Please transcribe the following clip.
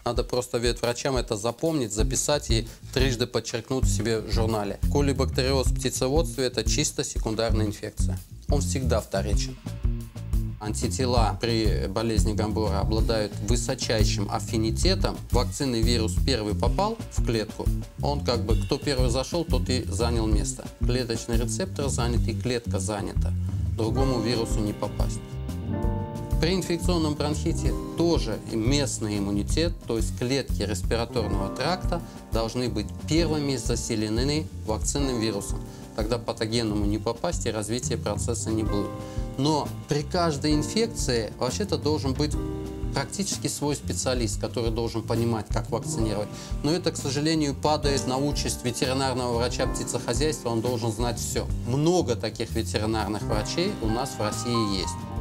Надо просто ветврачам это запомнить, записать и трижды подчеркнуть себе в журнале. Колибактериоз в птицеводстве – это чисто секундарная инфекция. Он всегда вторичен. Антитела при болезни Гамбура обладают высочайшим аффинитетом. Вакцинный вирус первый попал в клетку, он как бы, кто первый зашел, тот и занял место. Клеточный рецептор занят и клетка занята. Другому вирусу не попасть. При инфекционном бронхите тоже местный иммунитет, то есть клетки респираторного тракта должны быть первыми заселены вакцинным вирусом. Тогда патогенному не попасть и развития процесса не будет. Но при каждой инфекции вообще-то должен быть практически свой специалист, который должен понимать, как вакцинировать. Но это, к сожалению, падает на участь ветеринарного врача птицехозяйства, он должен знать все. Много таких ветеринарных врачей у нас в России есть.